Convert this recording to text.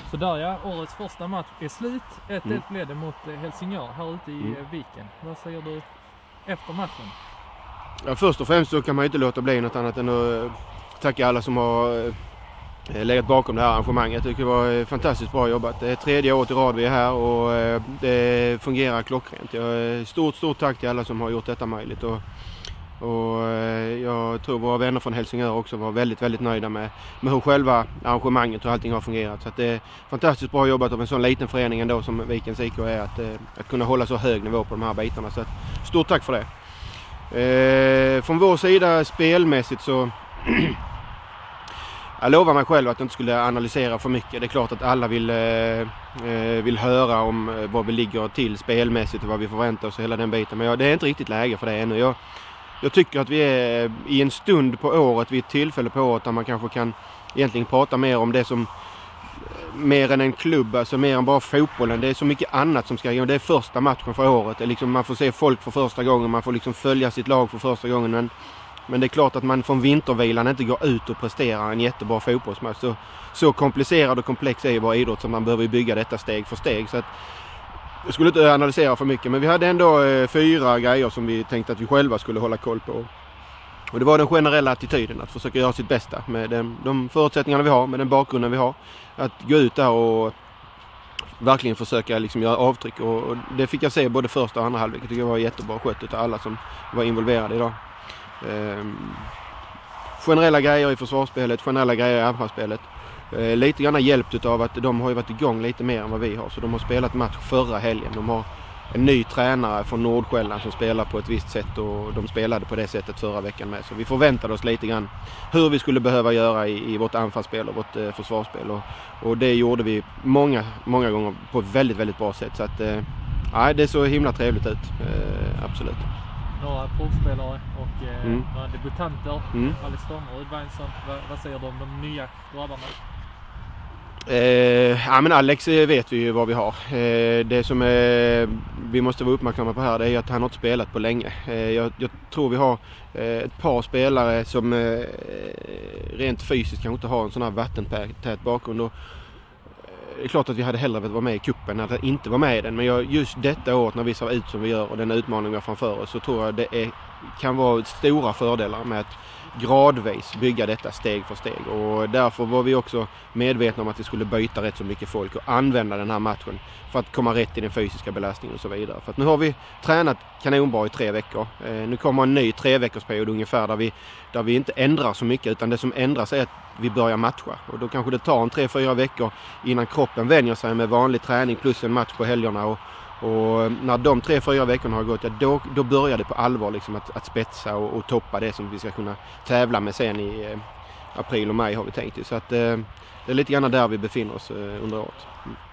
Så där ja, årets första match är slut. 1-1 blev det mot Helsingör här ute i Viken. Vad säger du efter matchen? Ja, först och främst så kan man ju inte låta bli något annat än att tacka alla som har legat bakom det här arrangemanget. Jag tycker det var fantastiskt bra jobbat. Det är 3:e året i rad vi är här och det fungerar klockrent. Stort tack till alla som har gjort detta möjligt. Och jag tror våra vänner från Helsingör också var väldigt nöjda med hur själva arrangemanget och allting har fungerat. Så att det är fantastiskt bra jobbat av en sån liten förening ändå som Vikens IK är att kunna hålla så hög nivå på de här bitarna. Så att, stort tack för det. Från vår sida spelmässigt så jag lovar mig själv att jag inte skulle analysera för mycket. Det är klart att alla vill höra om vad vi ligger till spelmässigt och vad vi förväntar oss och hela den biten. Men det är inte riktigt läge för det ännu. Jag tycker att vi är i en stund på året, vid ett tillfälle på året där man kanske kan egentligen prata mer om det som mer än en klubb, alltså mer än bara fotbollen. Det är så mycket annat som ska gå. Det är första matchen för året. Det är liksom, man får se folk för första gången, man får liksom följa sitt lag för första gången. Men det är klart att man från vintervilan inte går ut och presterar en jättebra fotbollsmatch. Så komplicerad och komplex är ju vår idrott som man behöver bygga detta steg för steg. Så att, jag skulle inte analysera för mycket, men vi hade ändå 4 grejer som vi tänkte att vi själva skulle hålla koll på. Och det var den generella attityden att försöka göra sitt bästa med de förutsättningarna vi har, med den bakgrunden vi har. Att gå ut där och verkligen försöka liksom göra avtryck. Och det fick jag se både första och andra halvlek. Jag tycker det var jättebra skött av alla som var involverade idag. Generella grejer i försvarsspelet, generella grejer i anfallsspelet. Lite grann hjälpt av att de har ju varit igång lite mer än vad vi har. Så de har spelat match förra helgen. De har en ny tränare från Nordsjälland som spelar på ett visst sätt och de spelade på det sättet förra veckan med. Så vi förväntade oss lite grann hur vi skulle behöva göra i vårt anfallsspel och vårt försvarsspel. Och det gjorde vi många gånger på ett väldigt bra sätt. Så att det såg himla trevligt ut. Absolut. Några provspelare och några debutanter. Alex Stormer och Udvainsson. Vad säger du om de nya grabbarna? Men Alex vet vi ju vad vi har. Det som vi måste vara uppmärksamma på här, det är att han har inte spelat på länge. Jag tror vi har ett par spelare som rent fysiskt kanske inte har en sån här vattentät bakgrund. Och det är klart att vi hade hellre velat vara med i kuppen än att inte vara med i den. Men just detta året när vi ser ut som vi gör och den utmaning vi har framför oss, så tror jag det kan vara stora fördelar med att gradvis bygga detta steg för steg. Och därför var vi också medvetna om att vi skulle byta rätt så mycket folk och använda den här matchen för att komma rätt i den fysiska belastningen och så vidare. För att nu har vi tränat kanonbra i 3 veckor. Nu kommer en ny 3-veckorsperiod ungefär där vi inte ändrar så mycket, utan det som ändras är att vi börjar matcha. Och då kanske det tar 3-4 veckor innan kroppen vänjer sig med vanlig träning plus en match på helgerna. Och när de 3-4 veckorna har gått, då börjar det på allvar liksom att spetsa och toppa det som vi ska kunna tävla med sen i april och maj har vi tänkt. Så att det är lite grann där vi befinner oss under året.